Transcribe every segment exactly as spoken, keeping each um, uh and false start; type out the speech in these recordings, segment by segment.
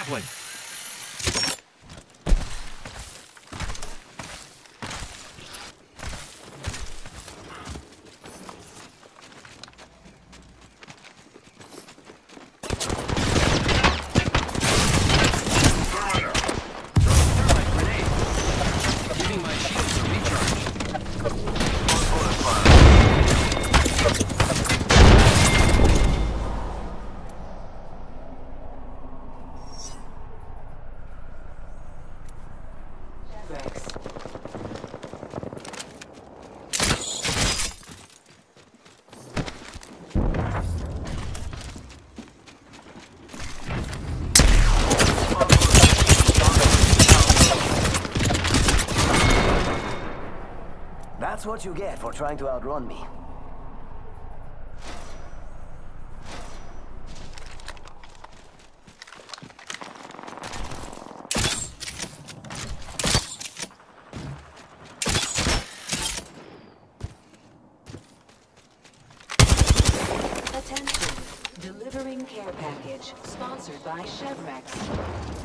Grappling. That's what you get for trying to outrun me. Attention, delivering care package, sponsored by Chevrex.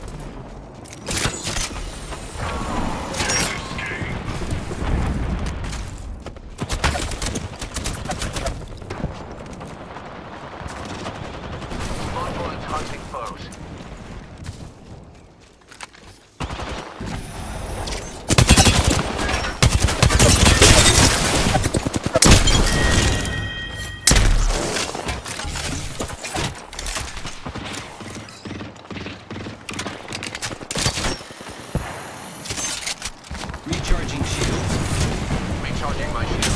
Recharging shields. Recharging my shields.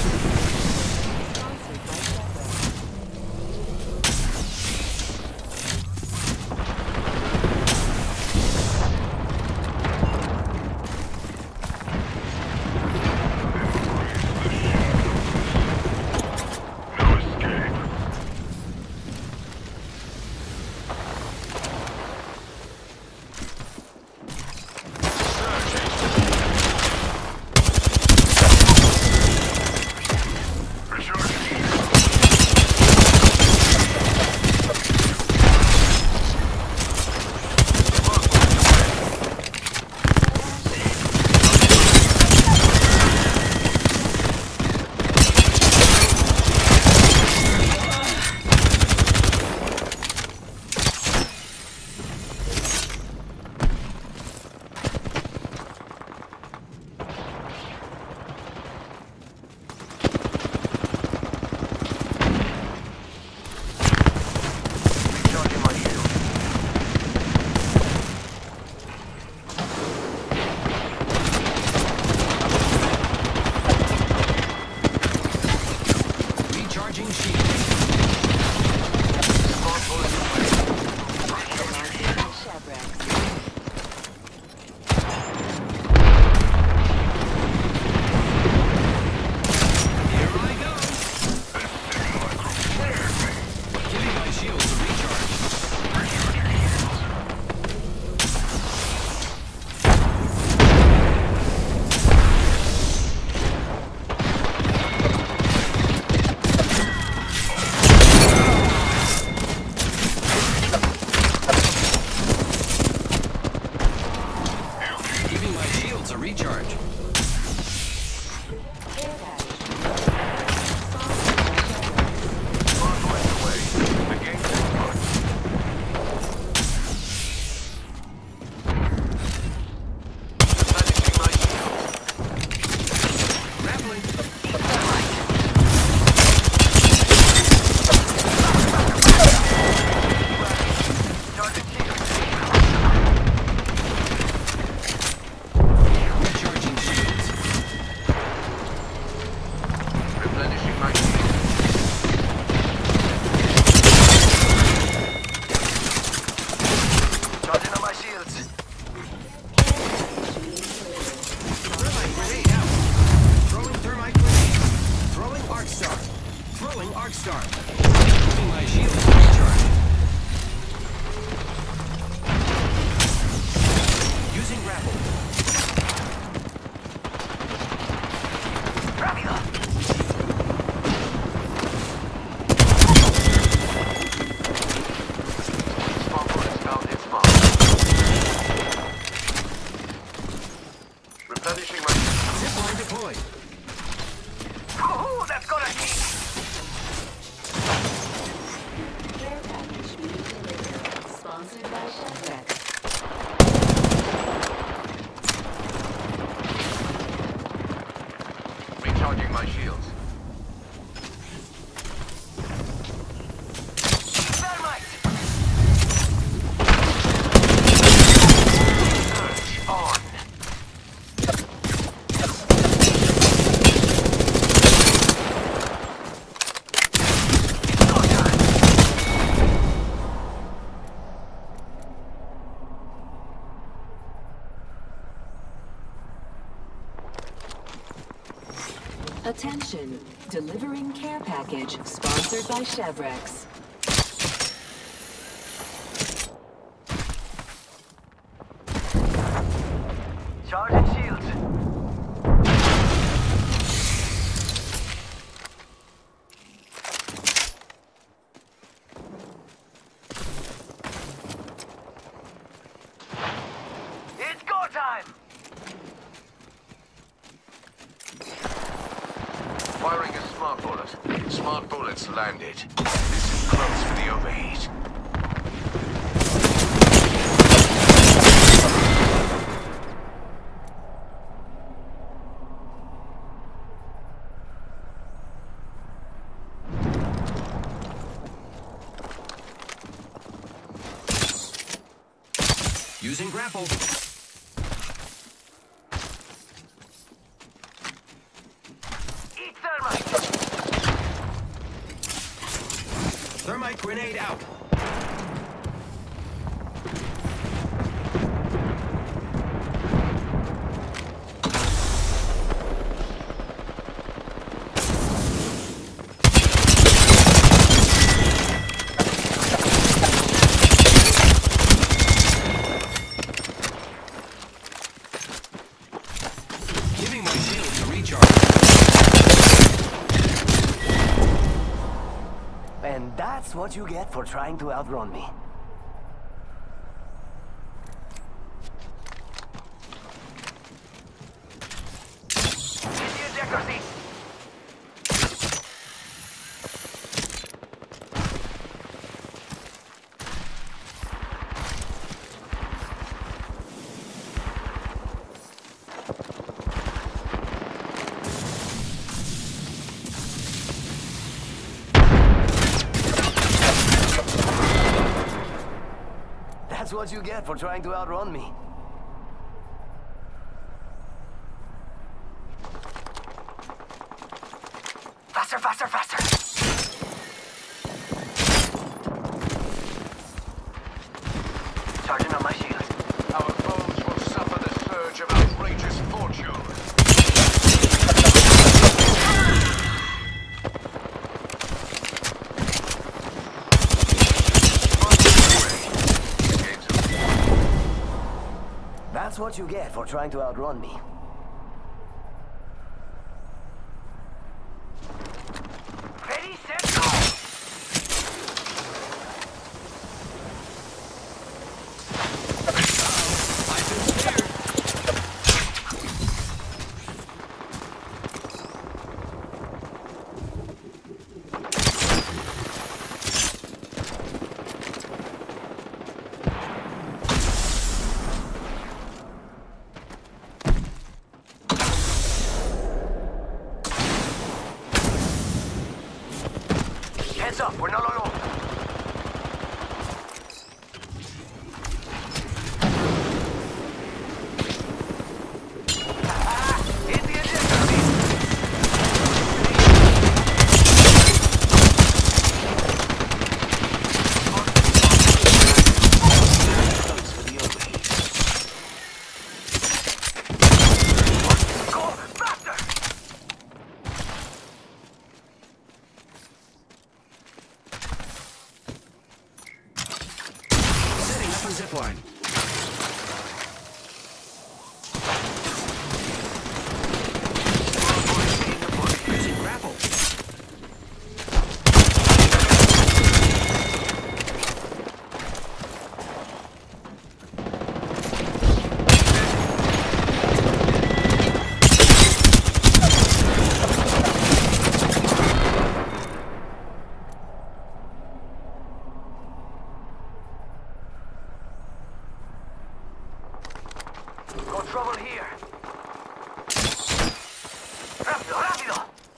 Recharging shields. Replenishing my shields. Zipline deployed. Oh, that's gonna hit! Care package being delivered. Sponsored by Chevrex. Recharging my shields. Thermite! Surge on. Attention, delivering care package sponsored by Chevrex. Charging shields. It's go time! Firing a smart bullet. Smart bullets landed. This is close for the overheat. Using grapple. Eat thermite! Thermite grenade out. Giving my shield to recharge. And that's what you get for trying to outrun me. In the ejector seat! That's what you get for trying to outrun me. Faster, faster, faster! Charging on my shield. Our foes will suffer the surge of outrageous fortune. That's what you get for trying to outrun me. Ready, set, go! I've been scared. Heads up, we're not alone. Ah, hit the ejector seat. Go faster!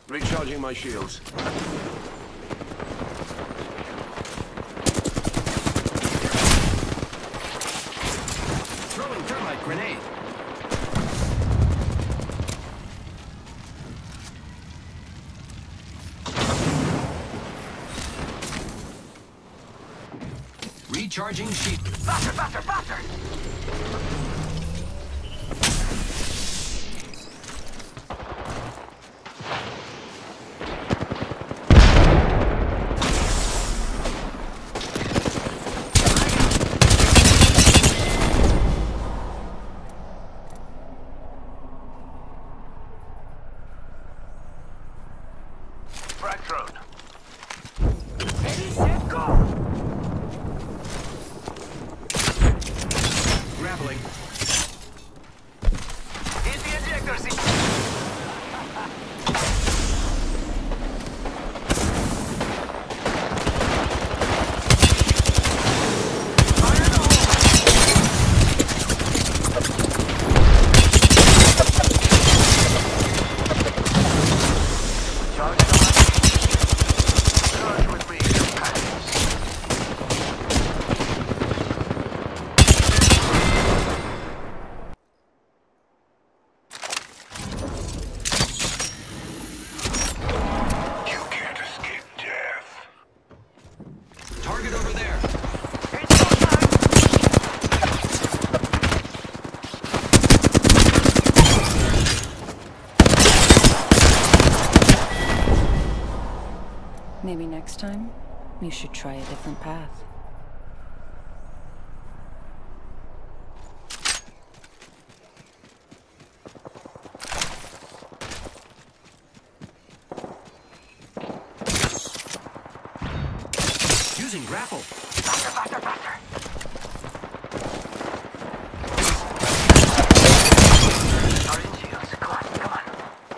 Recharging my shields. Throwing thermite grenade. Recharging shield. Faster, faster, faster! Frag drone. Ready, set, go! Grappling. Hit the ejector seat! Fire in the hole! Charge the light. Charge with me, companions. You can't escape death. Target over there. It's go time! Maybe next time, you should try a different path. Using grapple. Faster, faster, faster! Charging shields. Come on, come on.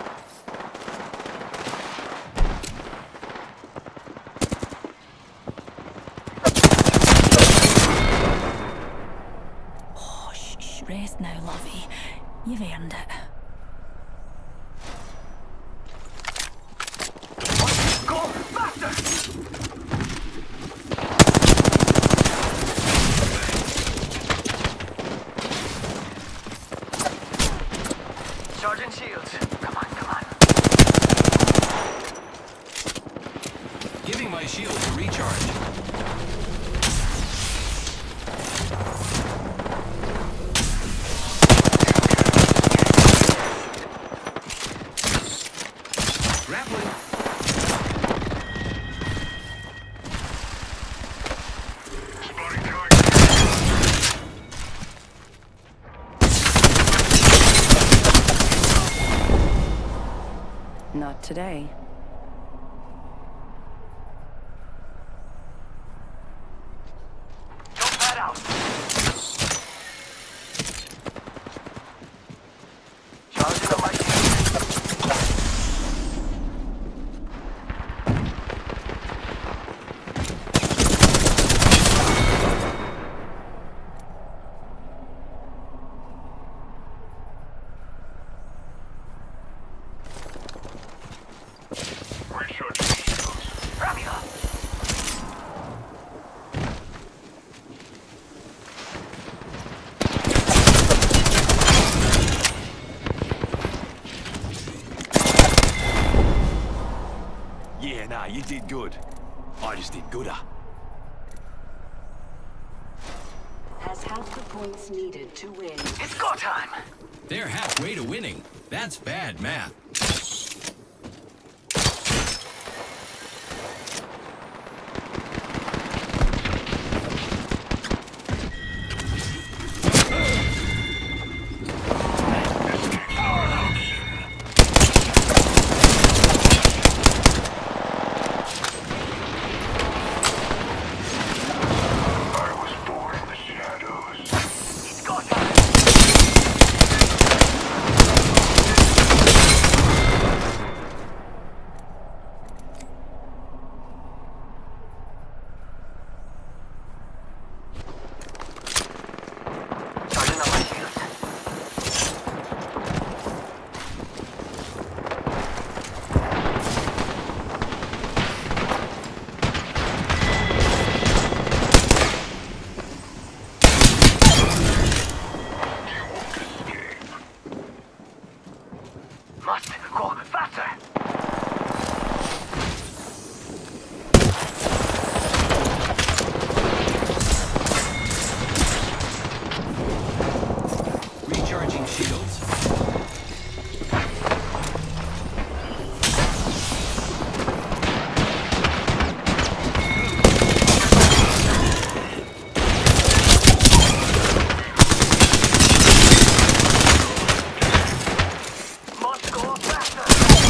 Oh, shh, shh, rest now, lovey. You've earned it. Go faster! Charging shields. Come on, come on. Giving my shield to recharge. Grappling. Spotting target. Not today. Jump that out. Charging up my shield. Recharging shields. Wrap it up. Yeah, nah, you did good. I just did gooder. Has half the points needed to win. It's go time. They're halfway to winning. That's bad math. I was born in the shadows. It's go time. Must go faster! Recharging shields. Must go faster!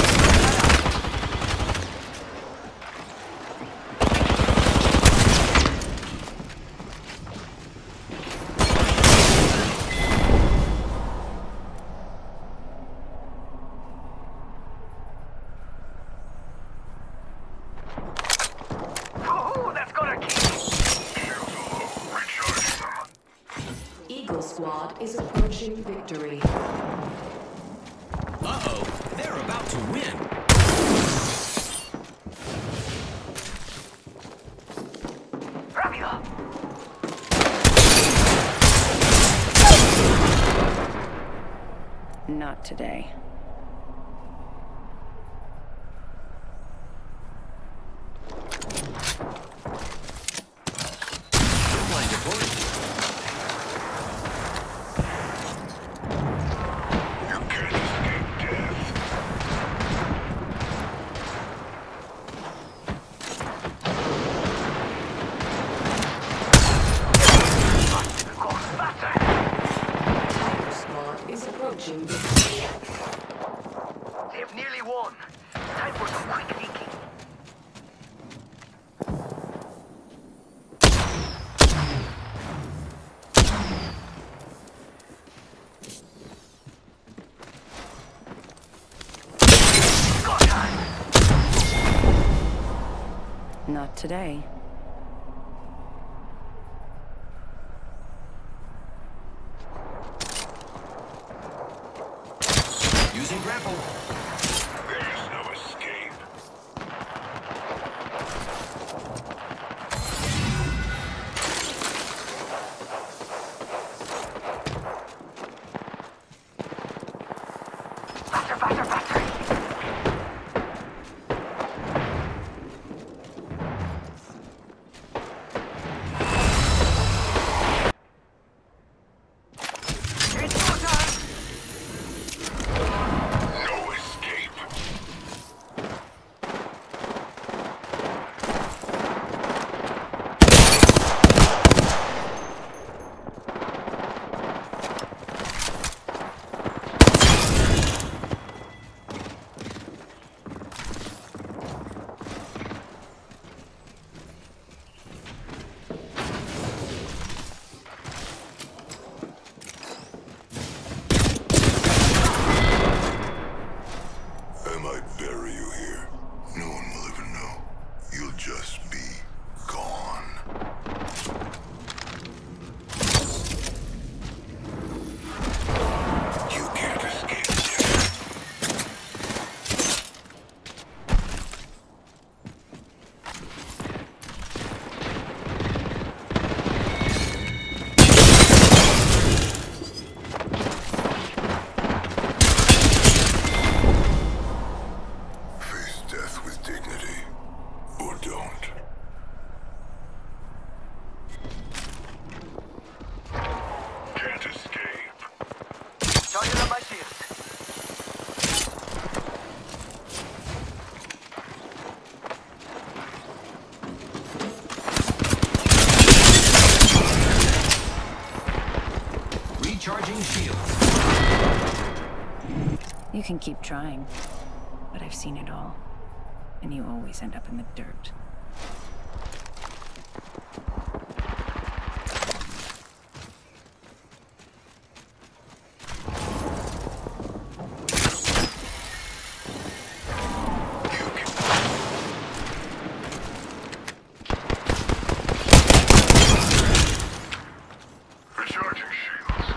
Woohoo, that's gonna kill! Eagle Squad is approaching victory. Uh-oh, they're about to win. Rápido! Not today. Blind deployed. You can't escape death. Go faster! Tiger Squad is approaching victory. They've nearly won. Time for some quick thinking. Go time! Not today. Using grapple. There's no escape. Faster, faster, faster! It's go time! No escape. I might bury you here. No one will ever know. You'll just be gone. You can't escape death. Face death with dignity, or don't. Can't escape. Charging up my shield. Recharging shields. You can keep trying, but I've seen it all. And you always end up in the dirt. Recharging shields.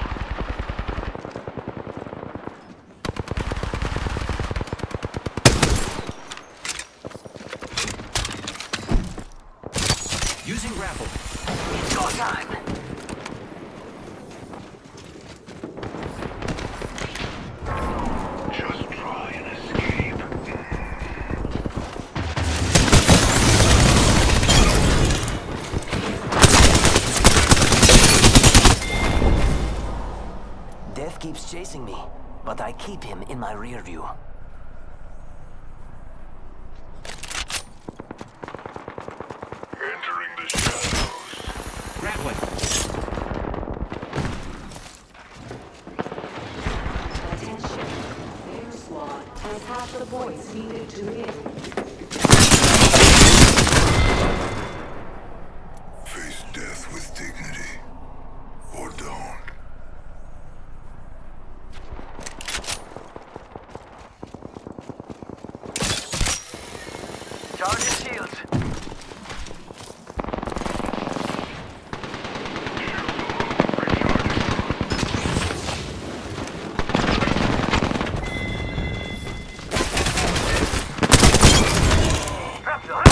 but I keep him in my rear view. Entering the shadows. Grappling. Attention. Their squad has half the points needed to win. Face death with dignity. Or don't. Charging shields. Drop the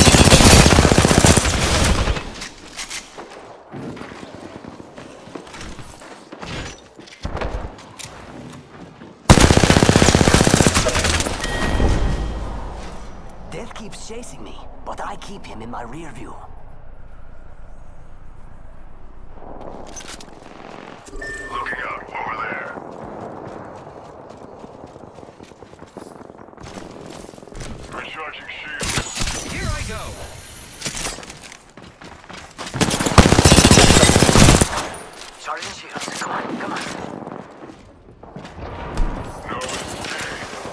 Death keeps chasing me, but I keep him in my rear view. Looking out over there. Recharging shields. Here I go. Charging shields. Come on, come on. No escape.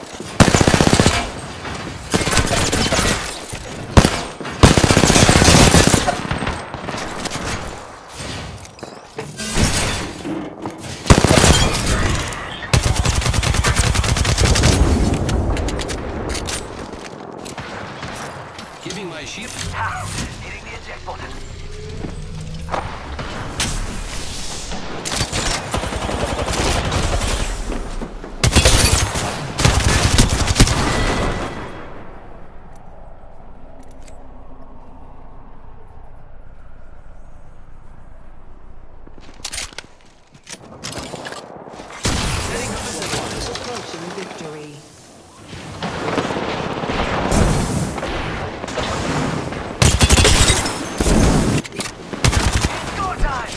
Giving my shield. Ah, hitting the eject button. Approaching victory. Go time!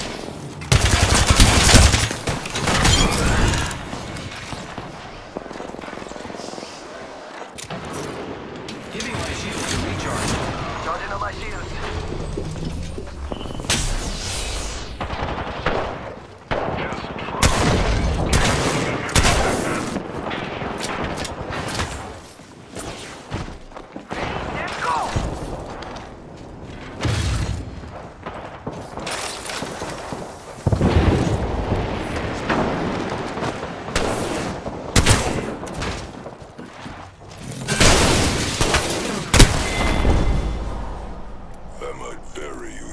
Giving my shield to recharge. Charging on my shields. Let's go! I might bury you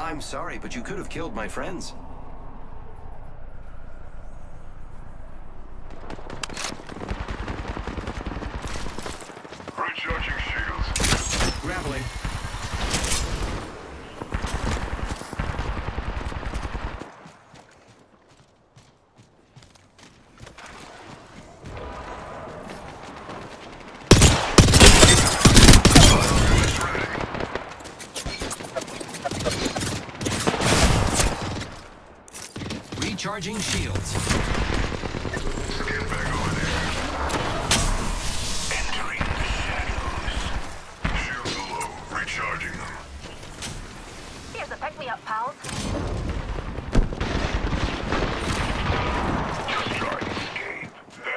I'm sorry, but you could have killed my friends. Recharging shields. Grappling. Recharging shields. Get back over there. Entering the shadows. Shields are low. Recharging them. Here's a pick-me-up, pals. Just try and escape.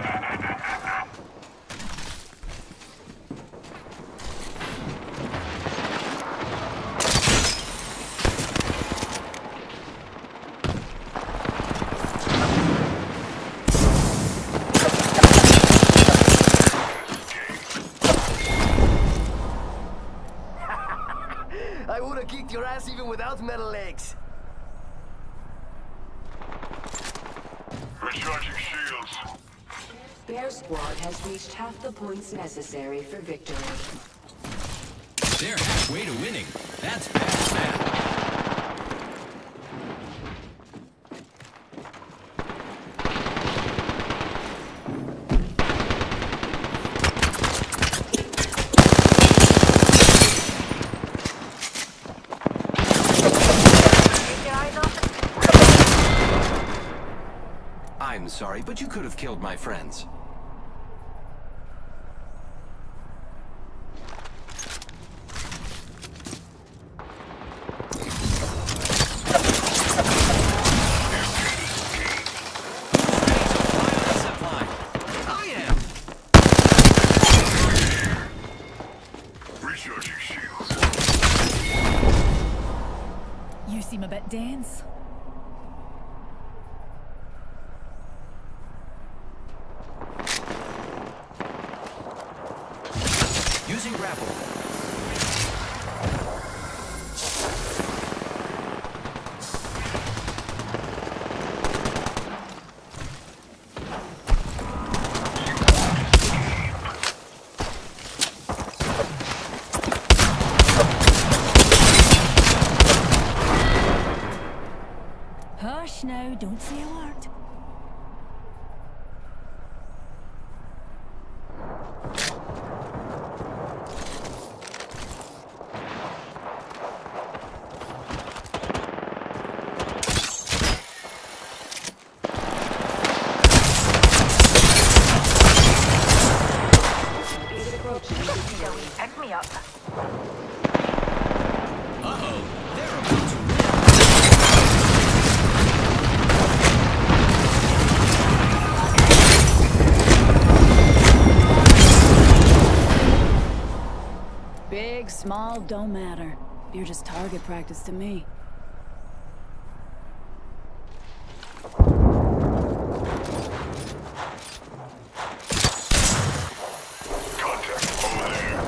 I would have kicked your ass even without metal legs. Recharging shields. Their squad has reached half the points necessary for victory. They're halfway to winning. That's fast, man. Keep your eyes open. I'm sorry, but you could have killed my friends. Recharging shields. You seem a bit dense. Using grapple. Hush now, don't say a word. Is approaching. Shall we pick me up? Uh-oh. They're about to win. Big, small, don't matter. You're just target practice to me. Contact over there.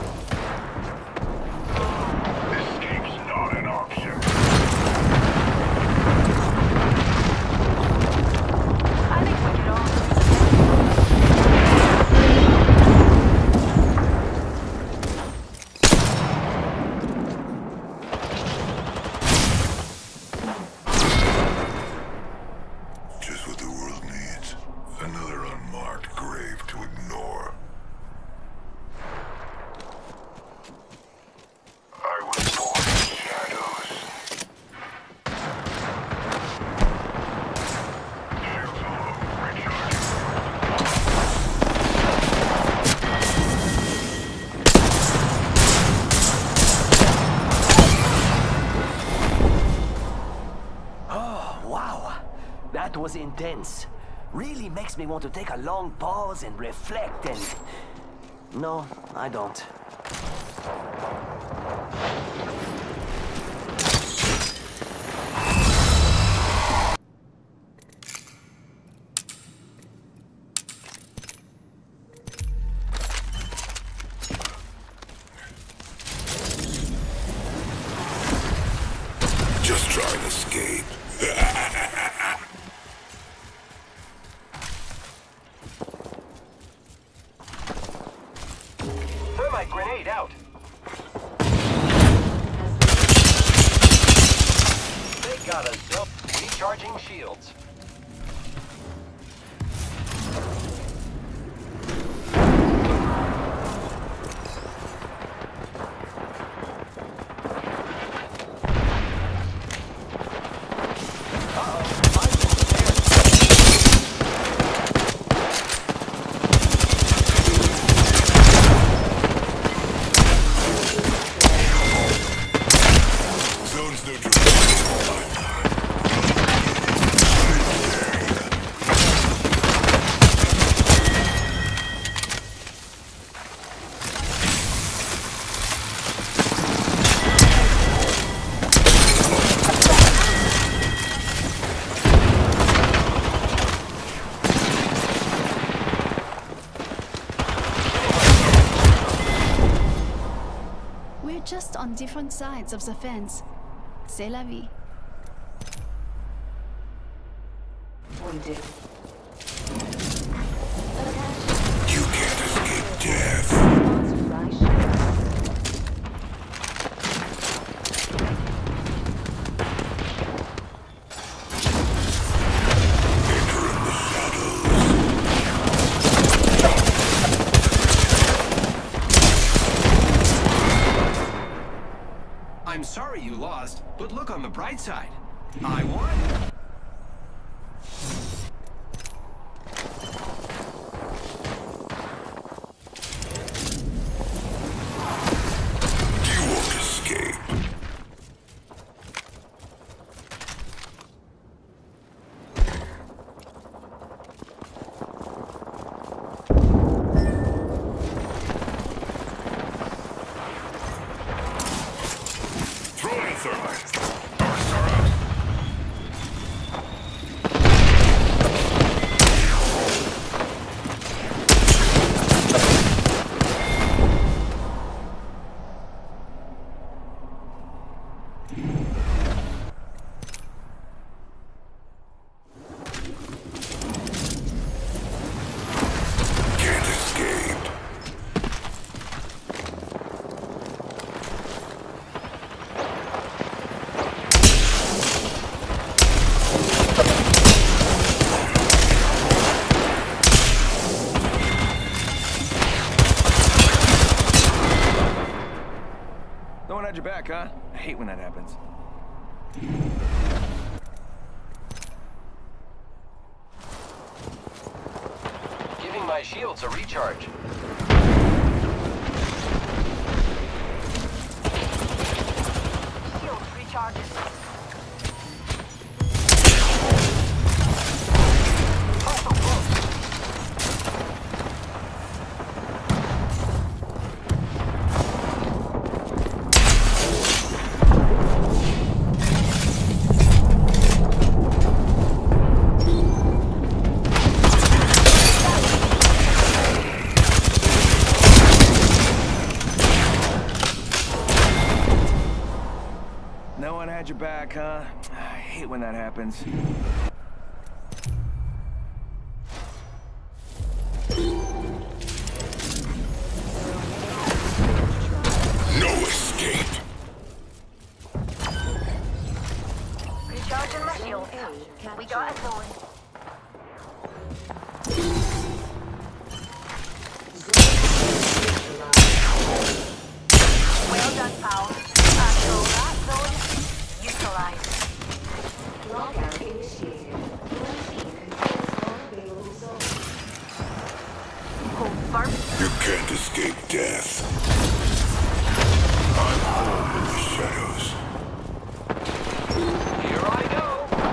Escape's not an option. I think we could all. Just what the world needs. Another unmarked grave to ignore. I was born in shadows. Shields low. Recharging. Oh, wow. That was intense. Really makes me want to take a long pause and reflect and... No, I don't. Just Let's try and escape. Thermite grenade out. They got us up. Recharging shields. Zone's neutral. We're just on different sides of the fence. C'est la vie. Pointed. You can't escape death. Sponsored by Shield. Entering the shadows. I'm sorry you lost, but look on the bright side. I won. You won't escape. Throwing thermite. Arcs are out. Can't escape. No one had your back, huh? I hate when that happens. Giving my shields a recharge. Shield recharges. Hostile close. No one had your back, huh? I hate when that happens. No escape. Recharging my shield. We got it going. Well done, pal. After all that, zone utilized. Lockout initiated. Quarantine controls all available zones. Confirm. You can't escape death. I'm home in the shadows. Here I go.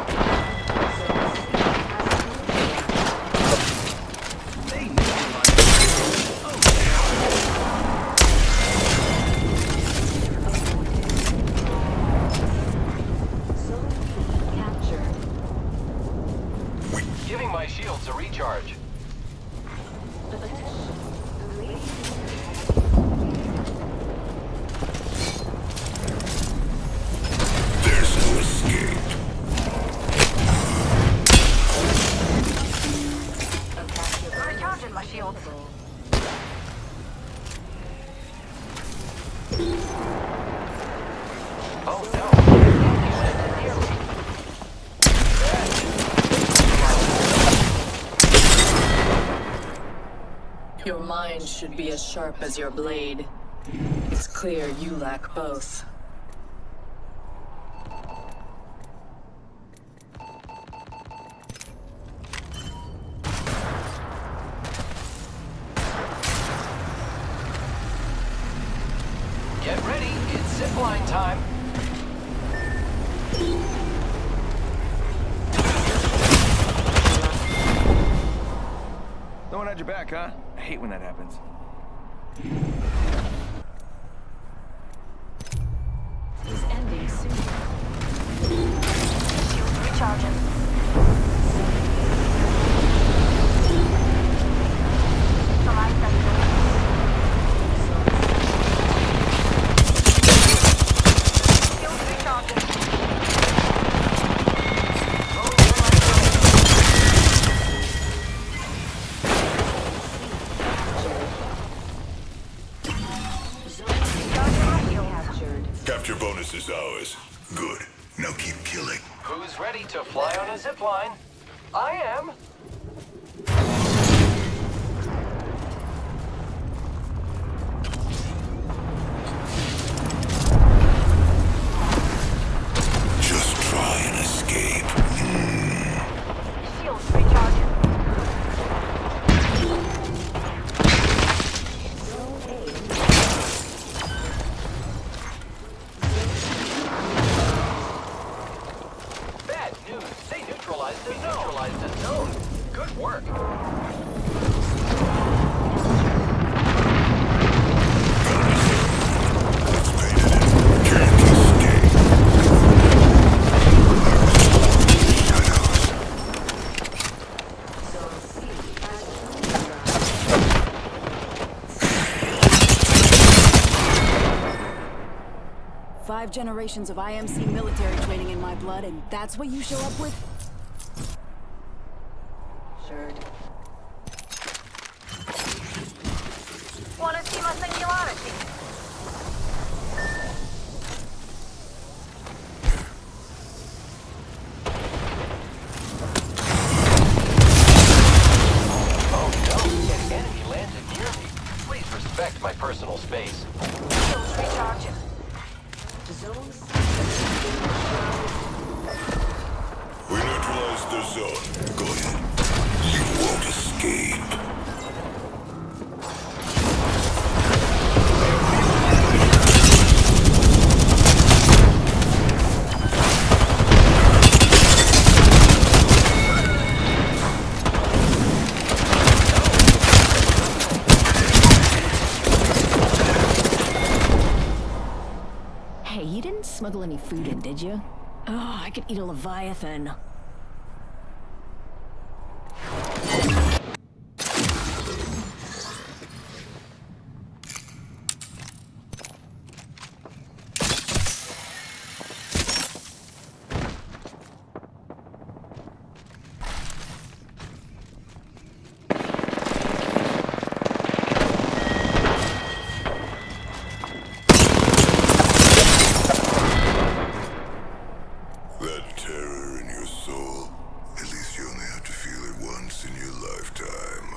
They knew you liked it. Zone B captured. Giving my shields a recharge. Attention. The radiant There's no escape. mind should be as sharp as your blade. It's clear you lack both. Get ready, it's zipline time. No one had your back, huh? I hate when that happens. Is ending soon. Shields recharging. Alive sensor. Shields recharging. Capture bonus is ours. Good. Now keep killing. Who's ready to fly on a zipline? I am. Just try and escape. Shields recharging. Bad news. They neutralized the neutralized the zone. Good work. Five generations of I M C military training in my blood, and that's what you show up with? Sure. Wanna see my singularity? Oh no, an enemy landed near me. Please respect my personal space. Shields recharging. We neutralized the zone. Go ahead. You won't escape. Hey, you didn't smuggle any food in, did you? Oh, I could eat a Leviathan. That terror in your soul, at least you only have to feel it once in your lifetime.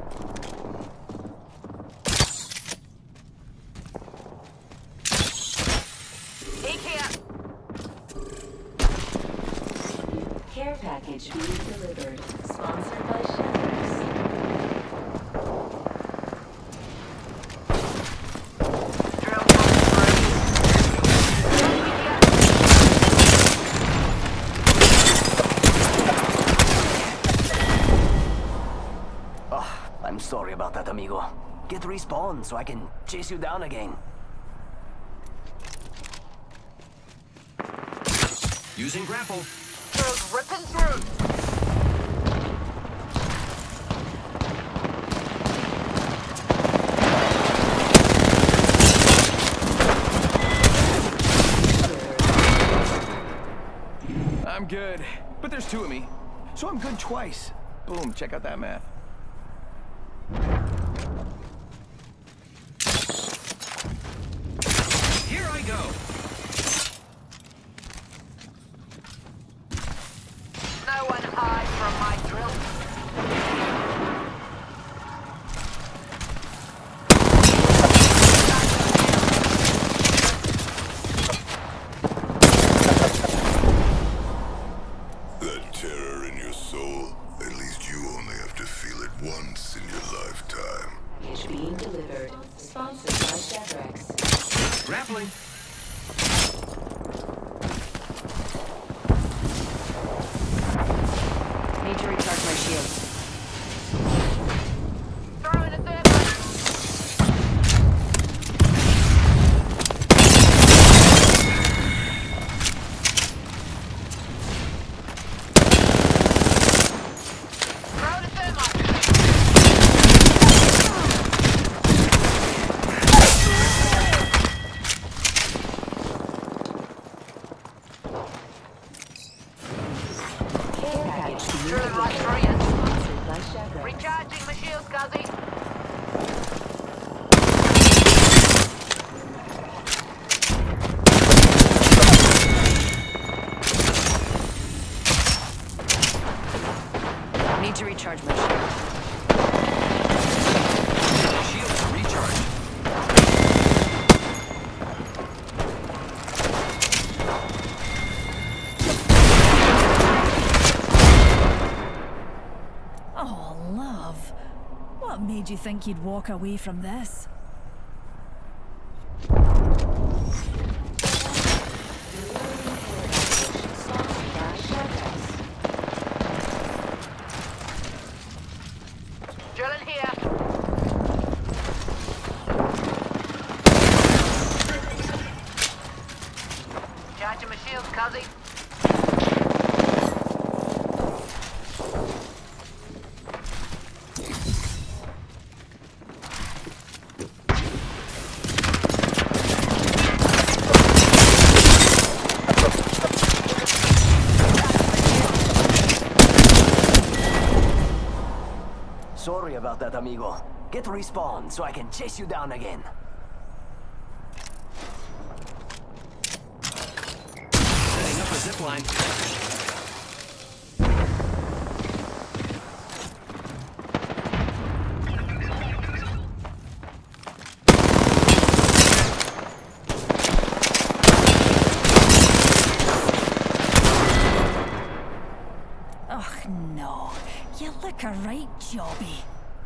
Take care. Care package being delivered. Sponsored by Shadows. Drill three. Oh, I'm sorry about that, amigo. Get respawned so I can chase you down again. Using grapple. Drills ripping through. I'm good, but there's two of me, so I'm good twice. Boom, check out that math. Here I go. No one hide from my drill. terror in your soul? At least you only have to feel it once in your lifetime. Is being delivered. Sponsored by Chevrex. Grappling. Need to recharge my shields. Throwing a third Throwing a thermite. Care package Drilling right delivered. through you. Sponsored by Chevrex. Recharging my shields, Guzzy. Need to recharge my shields. Shields recharge. Oh, love. What made you think you'd walk away from this? Sponsored by Chevrex. Drilling here. Charging my shields, Cuzzy. Sorry about that, amigo. Get respawn so I can chase you down again. Setting up a zip line. Ugh, no. You look a right jobby.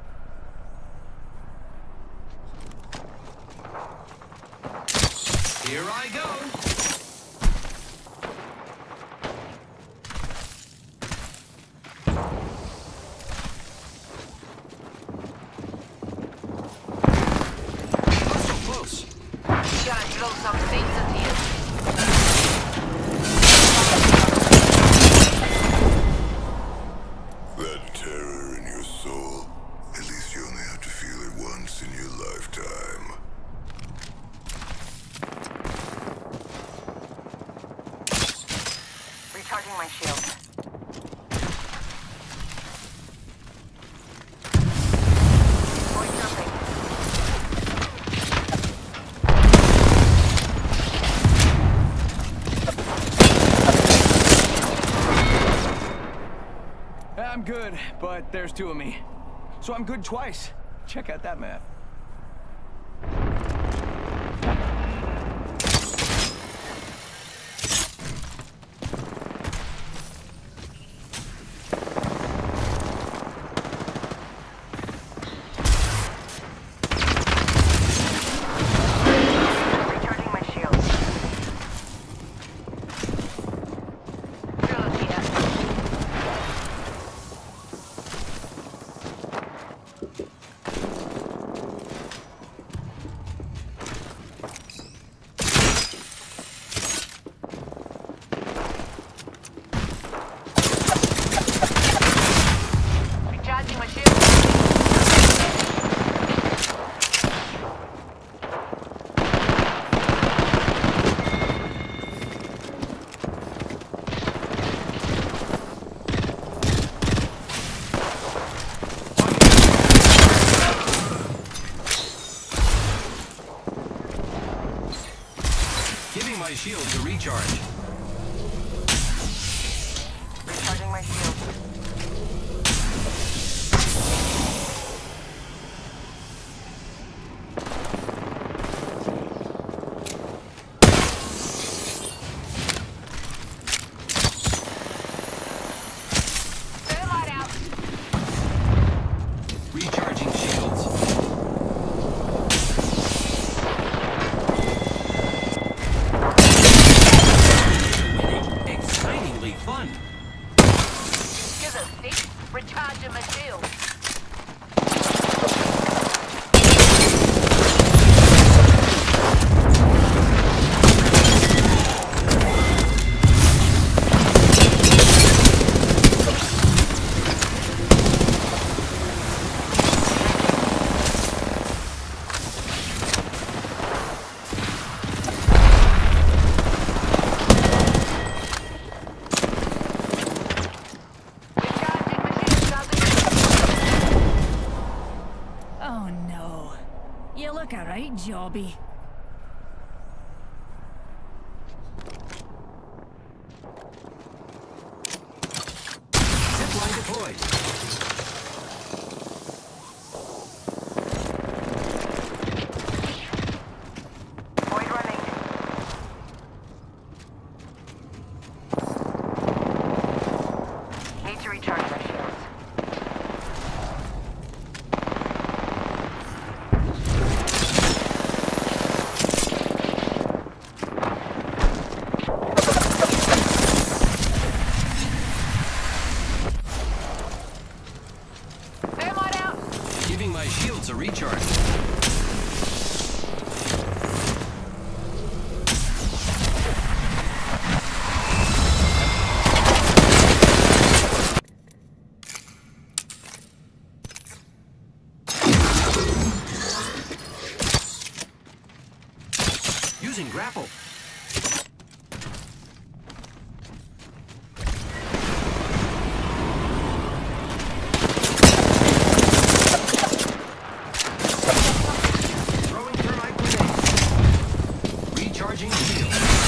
Here I go. Not so close. You gotta drill some things into you. That terror in your soul, at least you only have to feel it once in your lifetime. Recharging my shield. Going jumping. I'm good, but there's two of me. So I'm good twice. Check out that math. Recharging my shield. Drilling here. Recharging my shield. Giving my shields a recharge. Recharging my shield. the thick. Recharging my shield. Oh no. You look alright, Jobby. Zipline deployed. Void running. Need to recharge my shields. Giving my shields a recharge. Using grapple. Throwing thermite grenade. Recharging shield.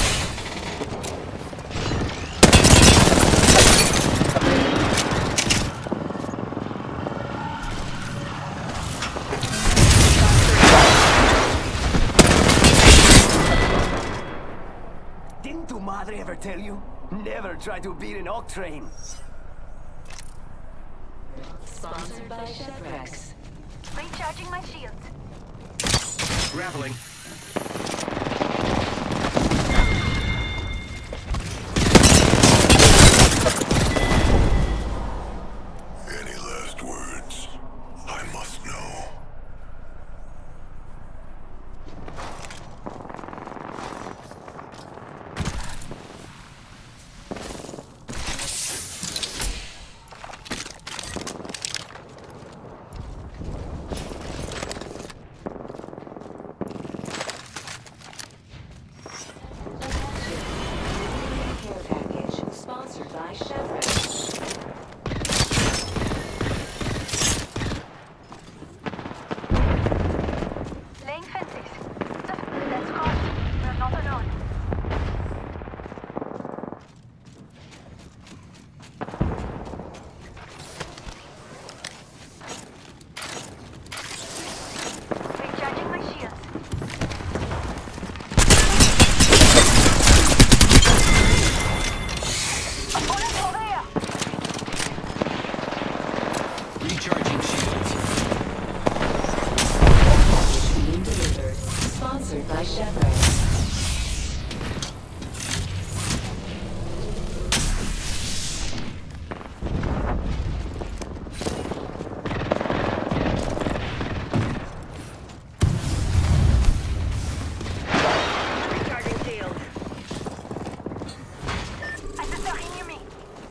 Didn't tu madre ever tell you? Never try to beat an Octane. Sponsored by Chevrex. Recharging my shield. Grappling. Any last words? I must know. Care package sponsored by Chevrex. Laying fences. That's good. We're not alone. Recharging my shield. Opponent over here. Recharging shields. Being delivered. Sponsored by Chevrex. Recharging shield. Accessory near me.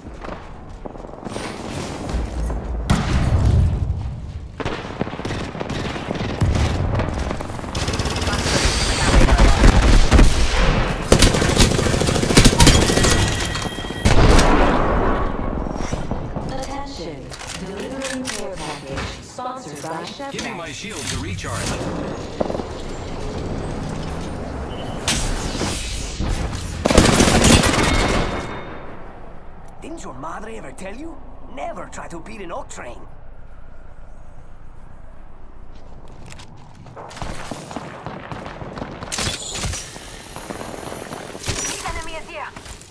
Attention. Delivering care package sponsored by Chevrex. Giving my shields a recharge. Didn't your madre ever tell you? Never try to beat an Octane. This enemy is here.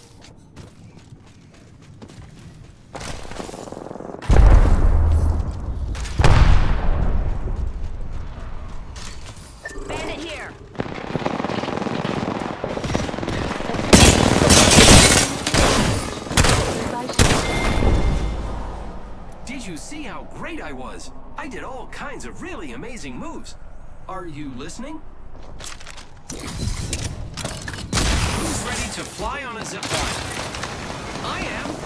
Bandit here. By Chevrex. Did you see how great I was? I did all kinds of really amazing moves. Are you listening? Who's ready to fly on a zip line? I am.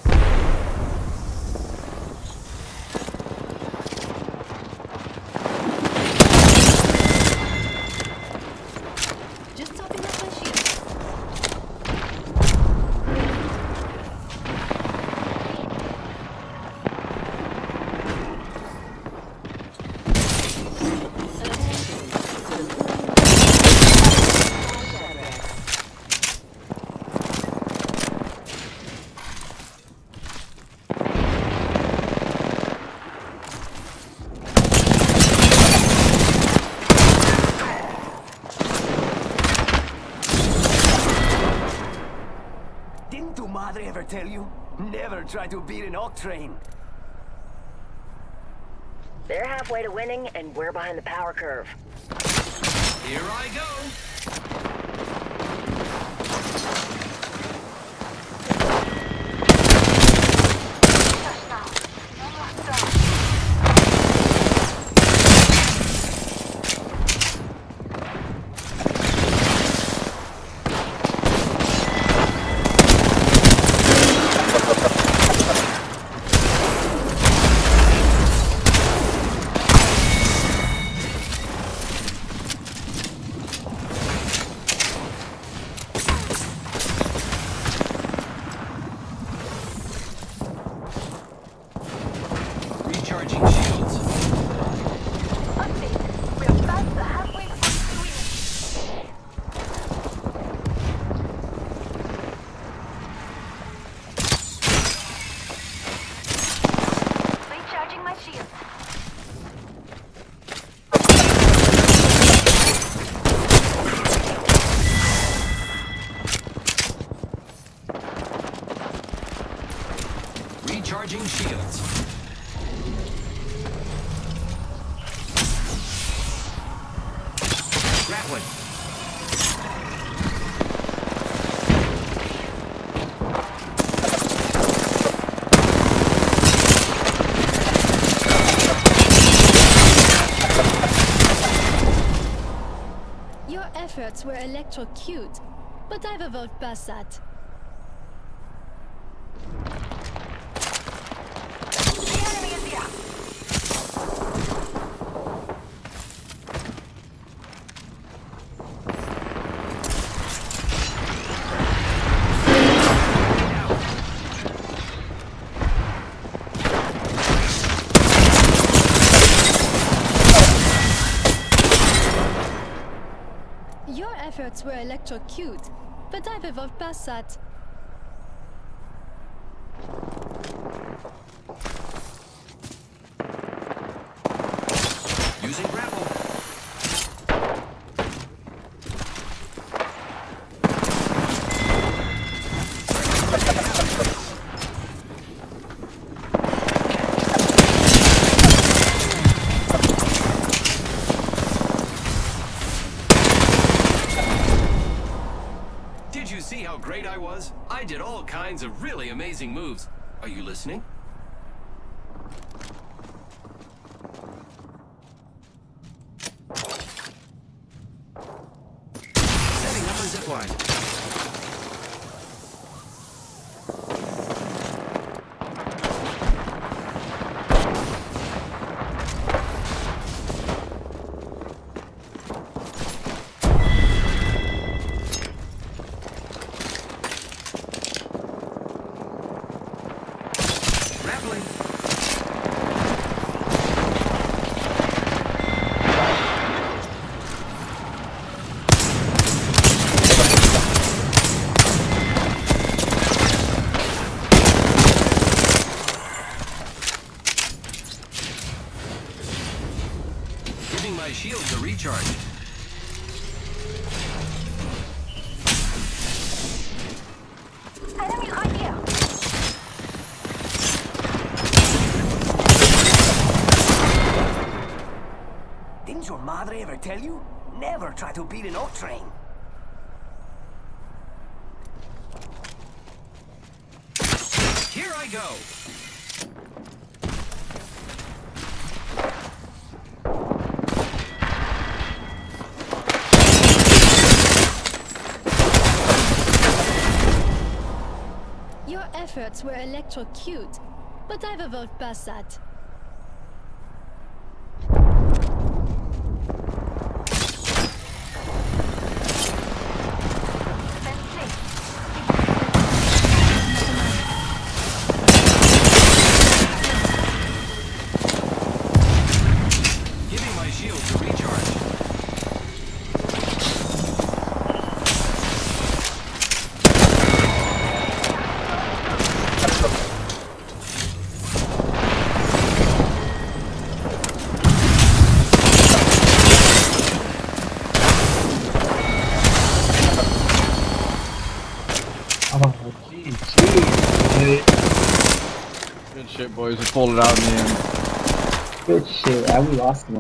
Just topping up my shield. Didn't tu madre ever tell you? Never try to beat an Octane. They're halfway to winning, and we're behind the power curve. Here I go. Recharging shields. Update. We're past the halfway point to winning. Recharging my shield. Recharging shields. Grappling. Your efforts were electro-cute, but I've evolved past that. The enemy is here. Your efforts were electro-cute, but I've evolved past that. Using grapple. Did you see how great I was? I did all kinds of really amazing moves. Are you listening? Setting up a zipline. Grappling. Giving my shields a recharge. Enemy right here. Didn't your madre ever tell you? Never try to beat an Octane. Here I go. robots were electro-cute, but I've evolved past that. Giving my shields a recharge. Oh, gee, gee. Good shit, boys. We pulled it out in the end. Good shit. I we lost one.